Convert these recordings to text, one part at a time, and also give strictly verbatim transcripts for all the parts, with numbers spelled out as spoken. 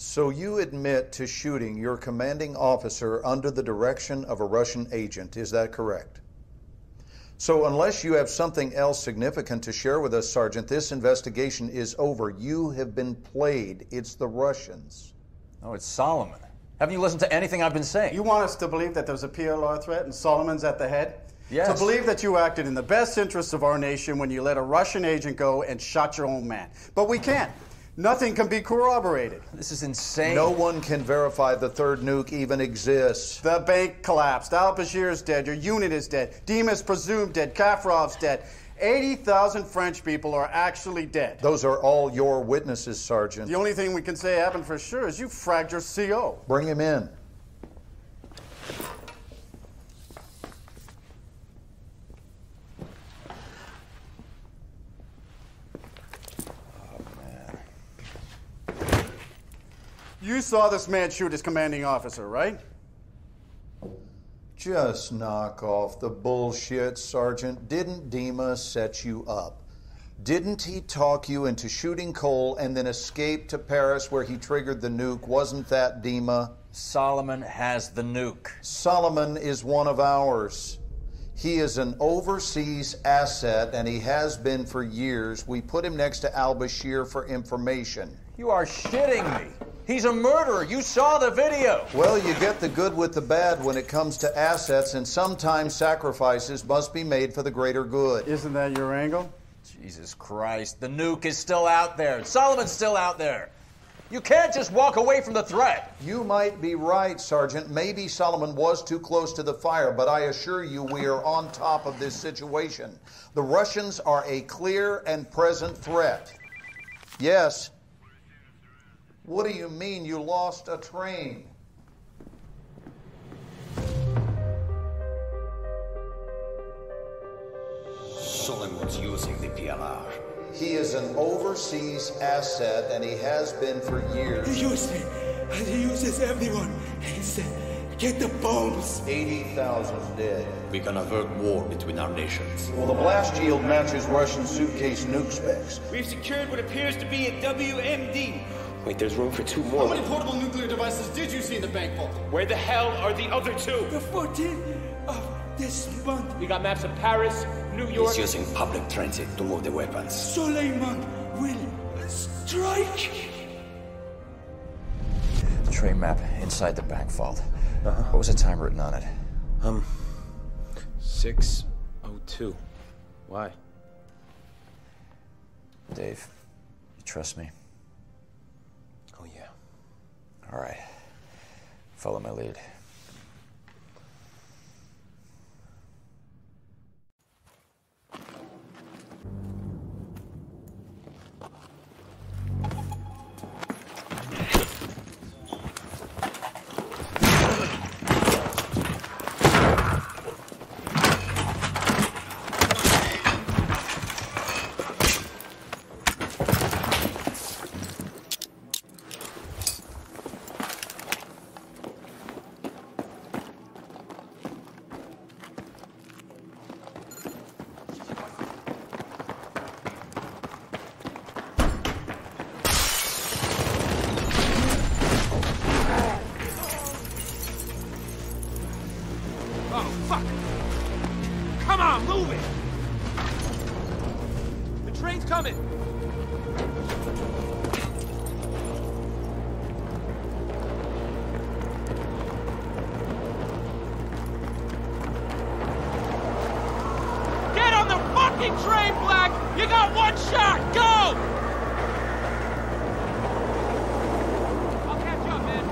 So you admit to shooting your commanding officer under the direction of a Russian agent, is that correct? So unless you have something else significant to share with us, Sergeant, this investigation is over. You have been played. It's the Russians. Oh, it's Solomon. Haven't you listened to anything I've been saying? You want us to believe that there's a P L R threat and Solomon's at the head? Yes. To believe that you acted in the best interests of our nation when you let a Russian agent go and shot your own man. But we can't. Nothing can be corroborated. This is insane. No one can verify the third nuke even exists. The bank collapsed. Al-Bashir's dead. Your unit is dead. Dima's presumed dead. Kafrov's dead. eighty thousand French people are actually dead. Those are all your witnesses, Sergeant. The only thing we can say happened for sure is you fragged your C O. Bring him in. You saw this man shoot his commanding officer, right? Just knock off the bullshit, Sergeant. Didn't Dima set you up? Didn't he talk you into shooting Cole and then escape to Paris where he triggered the nuke? Wasn't that Dima? Solomon has the nuke. Solomon is one of ours. He is an overseas asset, and he has been for years. We put him next to al-Bashir for information. You are shitting me. He's a murderer. You saw the video. Well, you get the good with the bad when it comes to assets, and sometimes sacrifices must be made for the greater good. Isn't that your angle? Jesus Christ. The nuke is still out there. Solomon's still out there. You can't just walk away from the threat. You might be right, Sergeant. Maybe Solomon was too close to the fire, but I assure you we are on top of this situation. The Russians are a clear and present threat. Yes. What do you mean you lost a train? Solomon's using the P L R. He is an overseas asset, and he has been for years. He used me, and he uses everyone. He said, get the bombs. eighty thousand dead. We can avert war between our nations. Well, the blast yield matches Russian suitcase nuke specs. We've secured what appears to be a W M D. Wait, there's room for two more. How many portable nuclear devices did you see in the bank vault? Where the hell are the other two? The fourteenth of this month. We got maps of Paris, New York. He's using public transit to move the weapons. Suleiman will strike. The train map inside the bank vault. Uh-huh. What was the time written on it? Um, six oh two. Why? Dave, you trust me? Oh, yeah. All right. Follow my lead. Train, Black! You got one shot! Go! I'll catch up, man.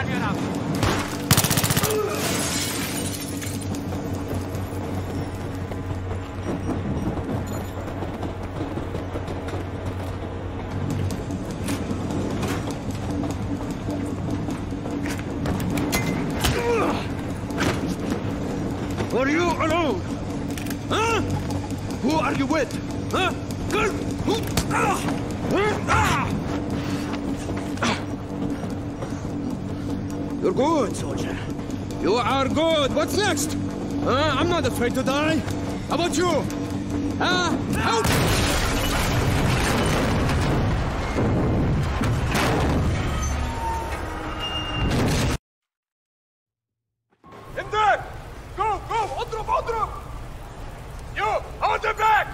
Are you alone? Huh? Who are you with? Huh? Good. Who? Ah! Ah! You're good, soldier. You are good. What's next? Huh? I'm not afraid to die. How about you? Huh? Out! In there! Go, go! Отруб, отруб! You, on the back!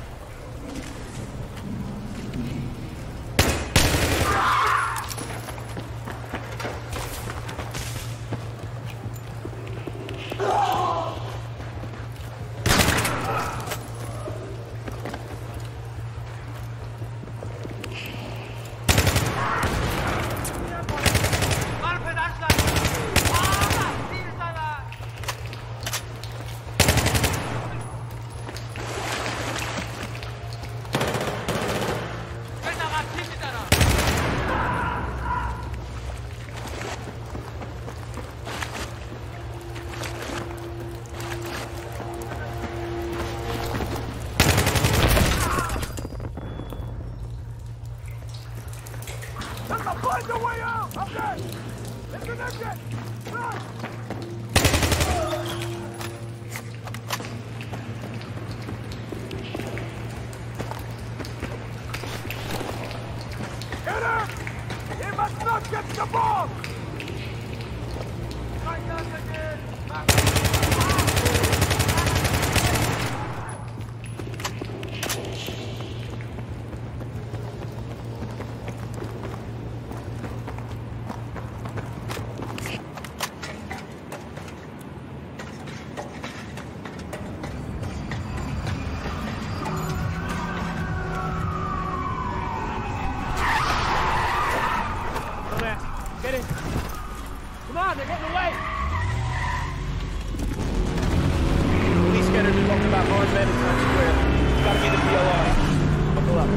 Find the way out! Okay! It's an exit! Run! Get her! He must not get the ball! Right down again! Get in. Come on, they're getting away. Police getters are talking about armed men in Times Square. Gotta get the P L R. Buckle up.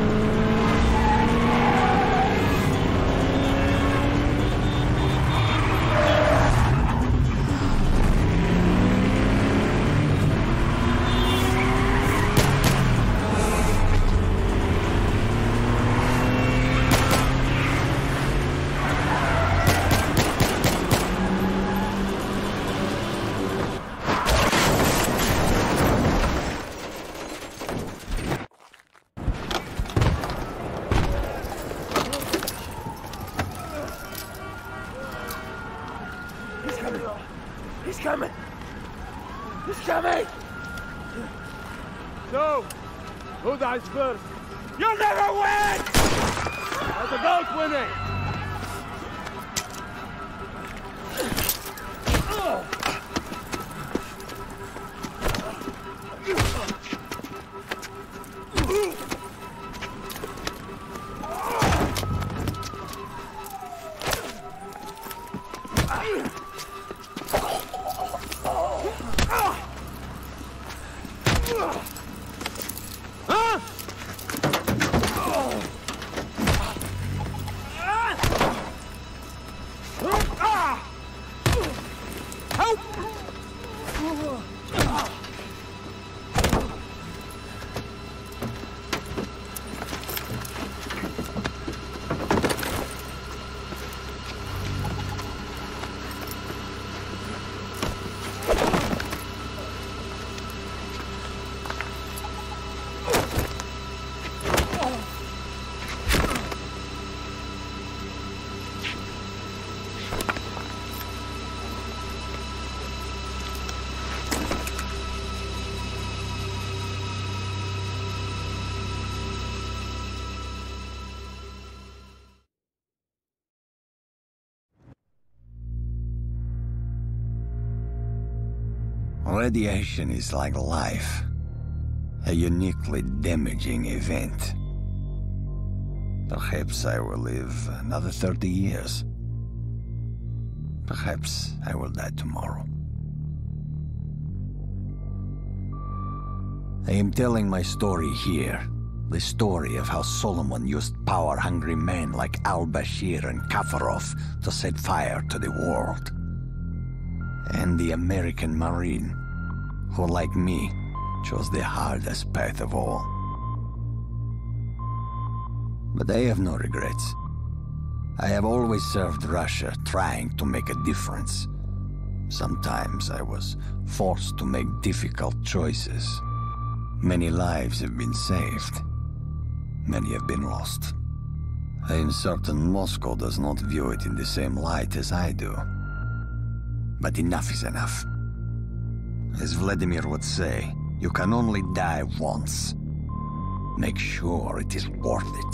He's coming! He's coming! So, who dies first? You'll never win! There's a goat winning! Radiation is like life, a uniquely damaging event. Perhaps I will live another thirty years. Perhaps I will die tomorrow. I am telling my story here. The story of how Solomon used power-hungry men like al-Bashir and Kafarov to set fire to the world. And the American Marine, who, like me, chose the hardest path of all. But I have no regrets. I have always served Russia, trying to make a difference. Sometimes I was forced to make difficult choices. Many lives have been saved. Many have been lost. I am certain Moscow does not view it in the same light as I do. But enough is enough. As Vladimir would say, you can only die once. Make sure it is worth it.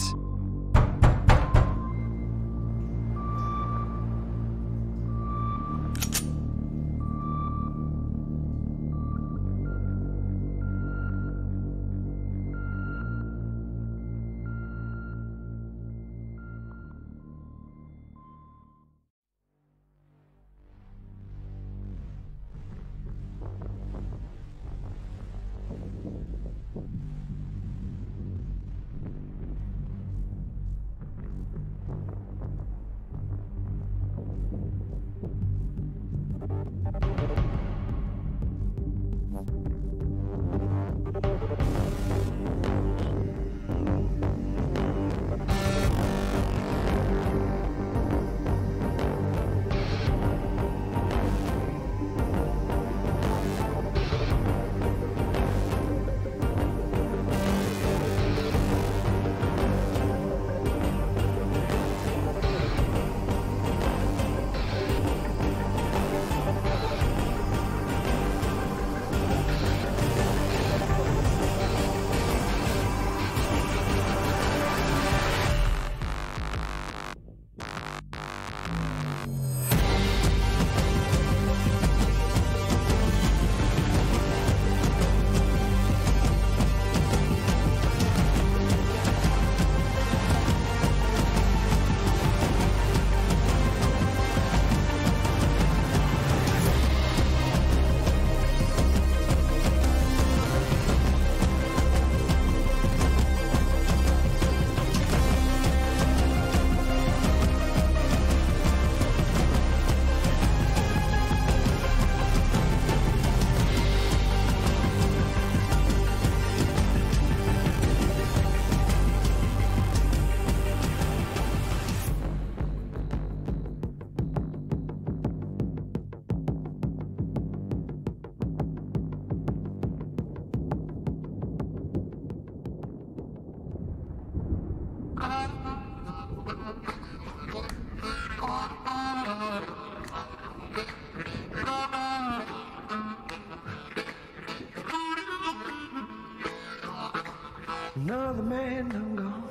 Another man done gone.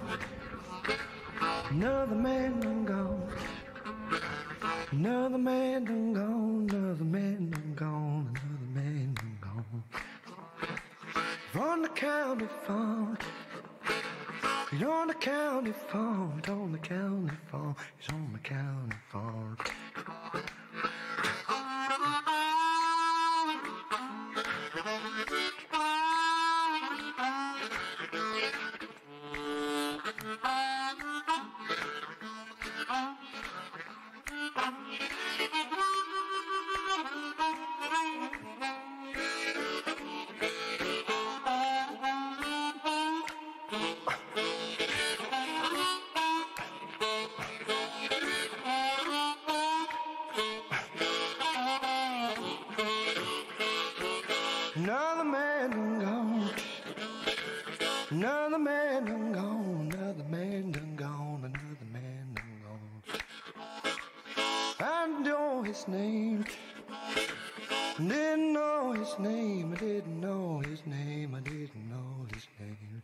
Another man done gone. Another man done gone. Another man done gone. Another man done gone. On the county farm. He's on the county farm. He's on the county farm. He's on the county farm. Another man done gone. Another man done gone. Another man done gone. Another man done gone. I know his name. Didn't know his name. I didn't know his name. I didn't know his name.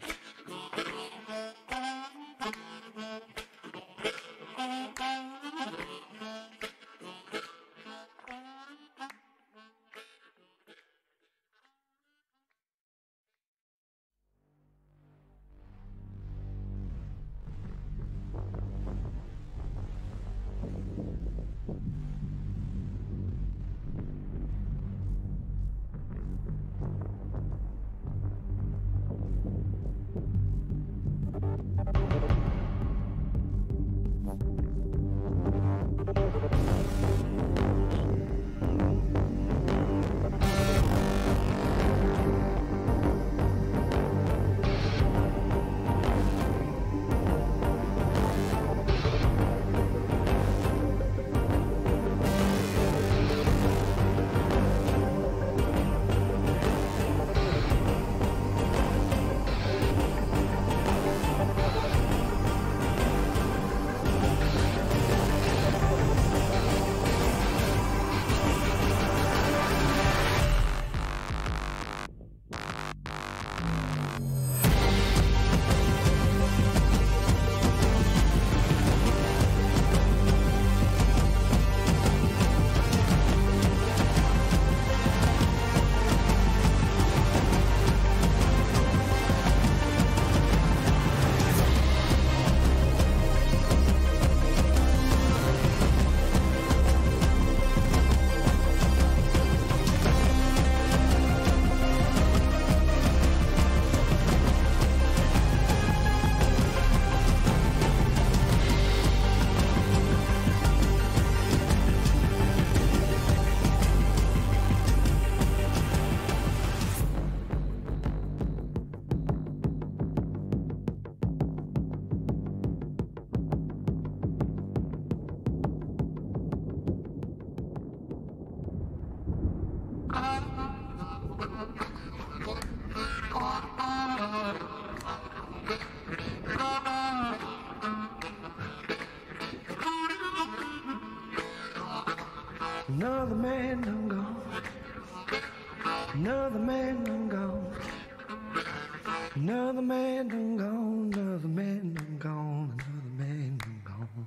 Another man done gone. Another man done gone. Another man done gone. Another man done gone. Another man done gone.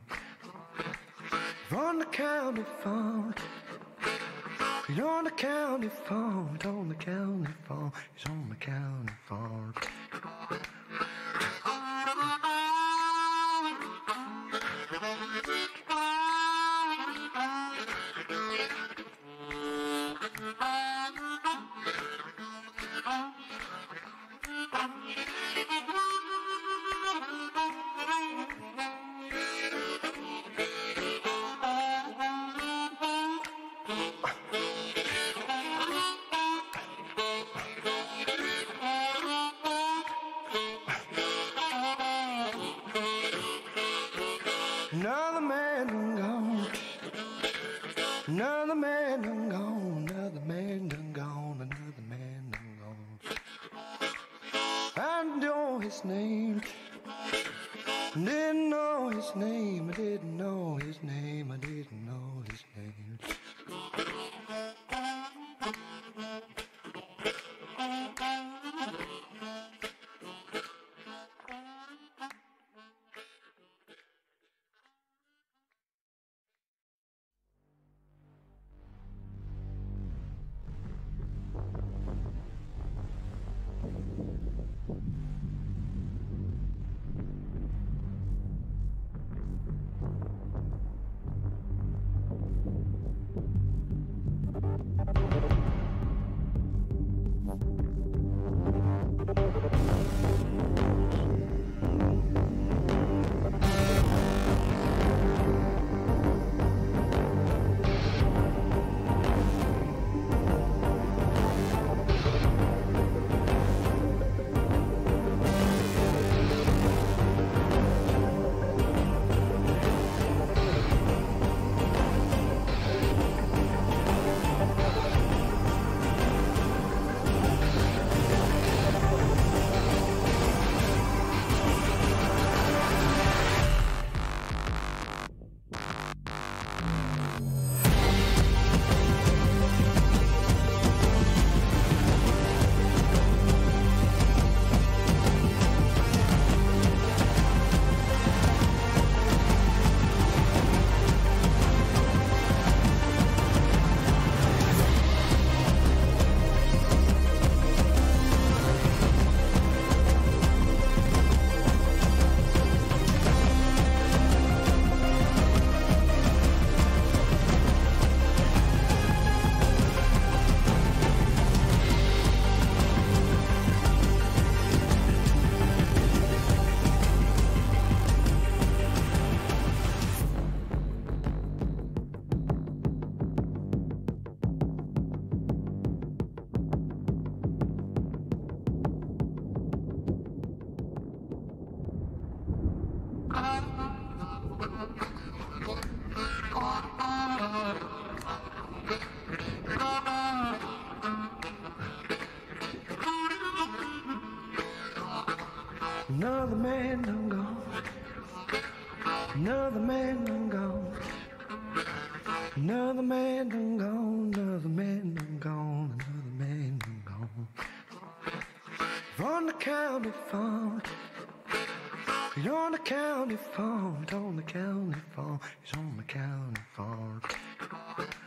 On the county farm. He's on the county farm. It's on the county farm. It's on the county farm. Another man done gone. Another man done gone. Another man done gone. Another man done gone. I know his name. Didn't know his name. I didn't know his name. I didn't know his name. Another man done gone. Another man done gone. Another man done gone. Another man done gone. Another man done gone. On the county farm. He's on the county farm. It's on the county farm. It's on the county farm.